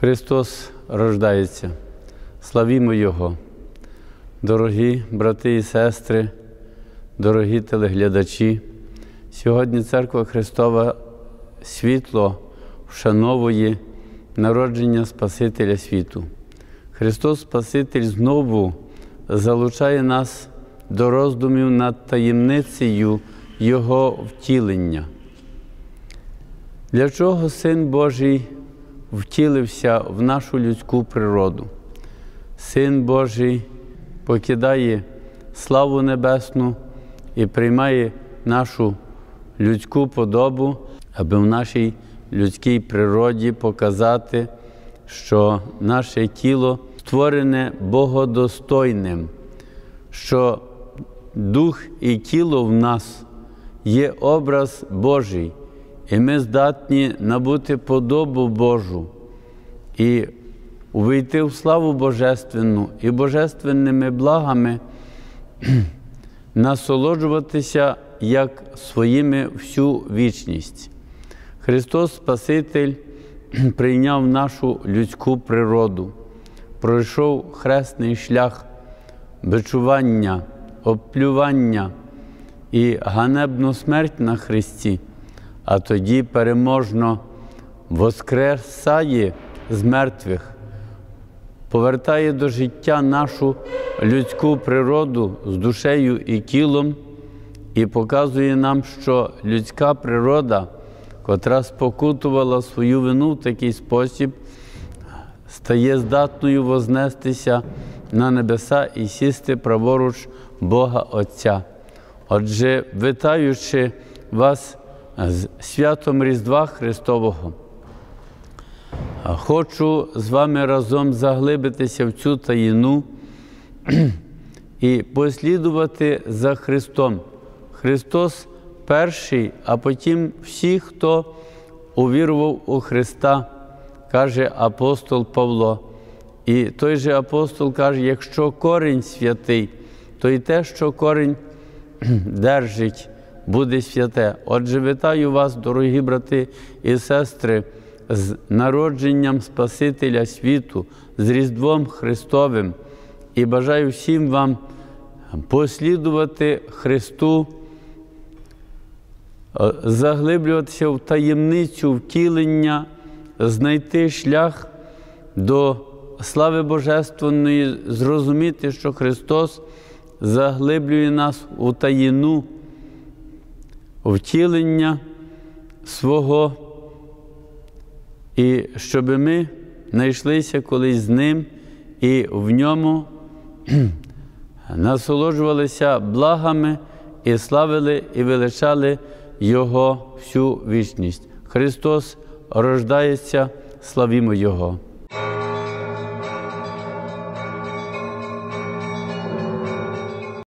Христос рождається. Славімо Його! Дорогі брати і сестри, дорогі телеглядачі, сьогодні Церква Христова світло вшановує народження Спасителя світу. Христос Спаситель знову залучає нас до роздумів над таємницею Його втілення. Для чого Син Божий втілився в нашу людську природу? Син Божий покидає славу небесну і приймає нашу людську подобу, аби в нашій людській природі показати, що наше тіло створене богодостойним, що дух і тіло в нас є образ Божий, і ми здатні набути подобу Божу і увійти в славу Божественну і божественними благами насолоджуватися як своїми всю вічність. Христос Спаситель прийняв нашу людську природу, пройшов хресний шлях бичування, обплювання і ганебну смерть на хресті, а тоді переможно воскресає з мертвих, повертає до життя нашу людську природу з душею і тілом і показує нам, що людська природа, котра спокутувала свою вину в такий спосіб, стає здатною вознестися на небеса і сісти праворуч Бога Отця. Отже, вітаючи вас з святом Різдва Христового, хочу з вами разом заглибитися в цю таїну і послідувати за Христом. Христос перший, а потім всі, хто увірував у Христа, каже апостол Павло. І той же апостол каже, якщо корінь святий, то й те, що корінь держить, буде святе. Отже, вітаю вас, дорогі брати і сестри, з народженням Спасителя світу, з Різдвом Христовим. І бажаю всім вам послідувати Христу, заглиблюватися в таємницю втілення, знайти шлях до слави Божественної, зрозуміти, що Христос заглиблює нас у таїну втілення свого, і щоб ми знайшлися колись з Ним і в Ньому насолоджувалися благами і славили і величали Його всю вічність. Христос рождається, славімо Його!